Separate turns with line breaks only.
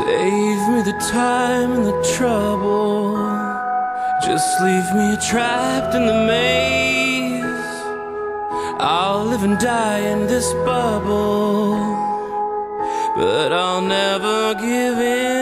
Save me the time and the trouble. Just leave me trapped in the maze. I'll live and die in this bubble, but I'll never give in.